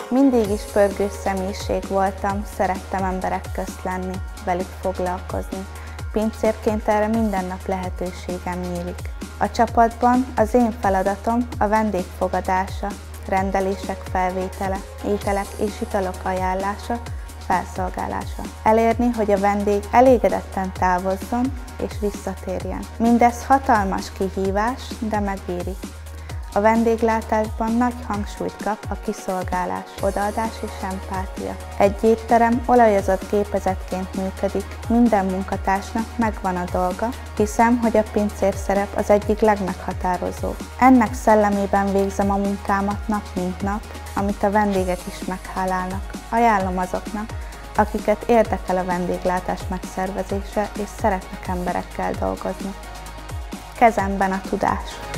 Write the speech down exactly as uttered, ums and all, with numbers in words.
Mindig is pörgős személyiség voltam, szerettem emberek közt lenni, velük foglalkozni. Pincérként erre minden nap lehetőségem nyílik. A csapatban az én feladatom a vendégfogadása, rendelések felvétele, ételek és italok ajánlása, felszolgálása. Elérni, hogy a vendég elégedetten távozzon és visszatérjen. Mindez hatalmas kihívás, de megéri. A vendéglátásban nagy hangsúlyt kap a kiszolgálás, odaadás és empátia. Egy étterem olajozott gépezetként működik, minden munkatársnak megvan a dolga, hiszem, hogy a pincér szerep az egyik legmeghatározóbb. Ennek szellemében végzem a munkámat nap mint nap, amit a vendégek is meghálálnak. Ajánlom azoknak, akiket érdekel a vendéglátás megszervezése és szeretnek emberekkel dolgozni. Kezemben a tudás.